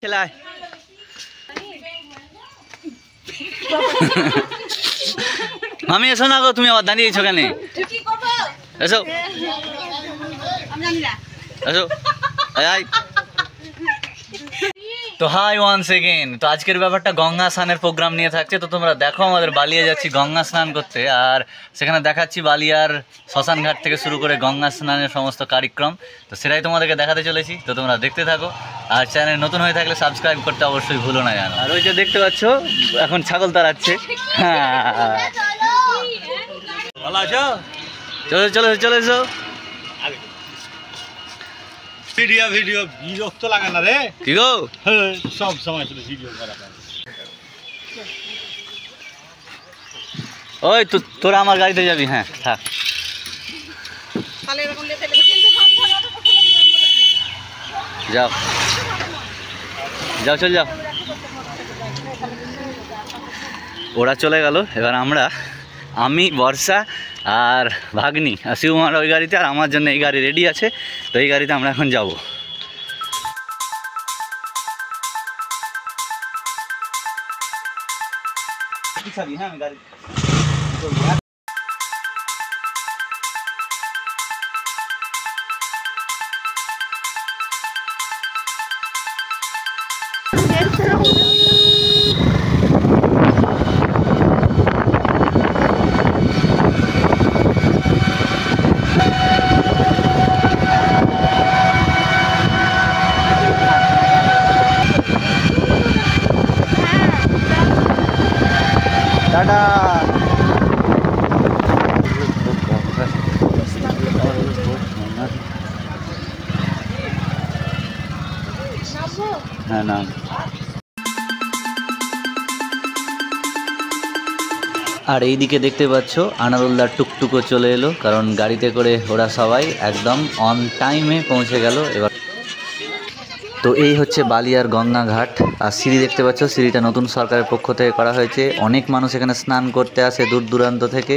খেলায় মামি এসো না গো, তুমি আবার দাঁড়িয়েছো কেন? এসো এসো। তো হাই ওয়ান্স এগেন। তো আজকের ব্যাপারটা গঙ্গা স্নানের প্রোগ্রাম নিয়ে থাকছে। তো তোমরা দেখো আমাদের বালিয়া যাচ্ছি গঙ্গা স্নান করতে, আর সেখানে দেখাচ্ছি বালিয়ার শ্মশান ঘাট থেকে শুরু করে গঙ্গা স্নানের সমস্ত কার্যক্রম। তো সেটাই তোমাদেরকে দেখাতে চলেছি। তো তোমরা দেখতে থাকো, আর চ্যানেল নতুন হয়ে থাকলে সাবস্ক্রাইব করতে অবশ্যই ভুলো না জানো। আর ওই যে দেখতে পাচ্ছ এখন ছাগল তাড়াচ্ছে। ভালো আছো? চলো চলো চলে এসো। ভিডিও ভিডিও বিরক্ত লাগে না রে? কি গো সব সময় শুধু ভিডিও করা। ওই তো তোরা আমার গাড়িতে যাবি? হ্যাঁ থাক। যাও যাও চল যাও। ওরা চলে গেল, এবার আমি বর্ষা আর ভাগ্নি আর শিবকুমার ওই গাড়িতে, আর আমার জন্য এই গাড়ি রেডি আছে। তো এই গাড়িতে আমরা এখন যাবো। হ্যাঁ আমি গাড়ি টাটা। হ্যাঁ না, আর এইদিকে দেখতে পাচ্ছ আনারুল্লার টুকটুকও চলে এলো, কারণ গাড়িতে করে ওরা সবাই একদম অন টাইমে পৌঁছে গেল। এবার তো এই হচ্ছে বালিয়ার গঙ্গা ঘাট, আর সিঁড়ি দেখতে পাচ্ছ, সিঁড়িটা নতুন সরকারের পক্ষ থেকে করা হয়েছে। অনেক মানুষ এখানে স্নান করতে আসে দূর দূরান্ত থেকে।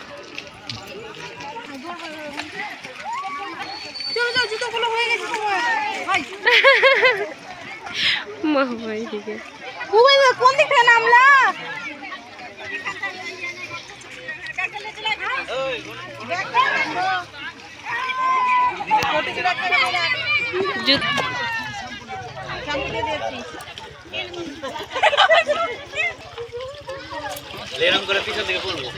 এরকম করে পিছন দিকে পড়বো।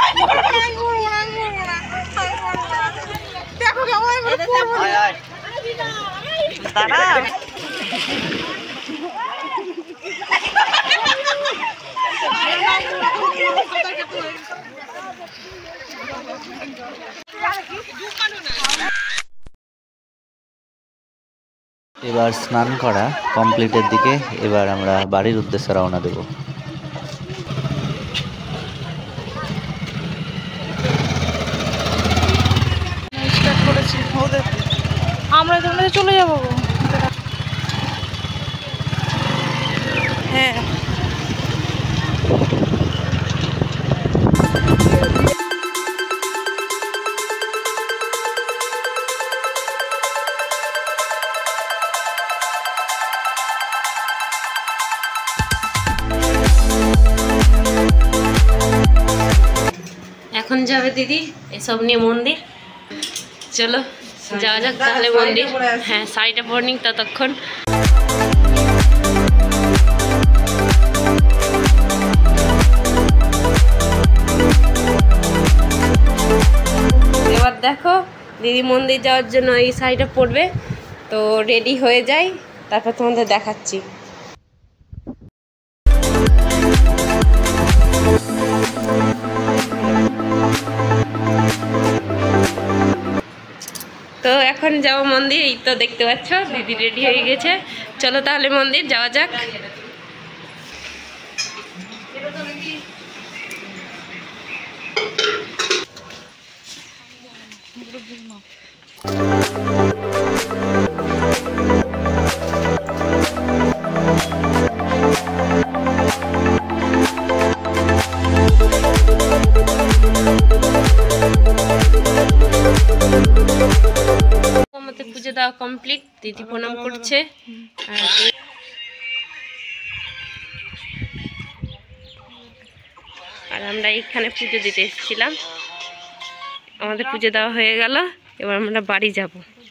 এবার স্নান করা কমপ্লিটের দিকে, এবার আমরা বাড়ির উদ্দেশ্যে রওনা দেব। আমরা তোমরা চলে যাবো। হ্যাঁ এখন যাবে দিদি এসব নিয়ে মন্দির। চলো যাওয়া যাক তাহলে মন্দির। হ্যাঁ শাড়িটা পরে নিক ততক্ষণ। এবার দেখো দিদি মন্দির যাওয়ার জন্য এই শাড়িটা পরবে, তো রেডি হয়ে যাই, তারপর তোমাদের দেখাচ্ছি। তো এখন যাবো মন্দির। এই তো দেখতে পাচ্ছ দিদি রেডি হয়ে গেছে। চলো তাহলে মন্দির যাওয়া যাক। আমাদের পুজো দেওয়া কমপ্লিট, দিদি প্রণাম করছে। আমরা এইখানে পুজো দিতে এসেছিলাম, আমাদের পুজো দেওয়া হয়ে গেল, এবার আমরা বাড়ি যাব।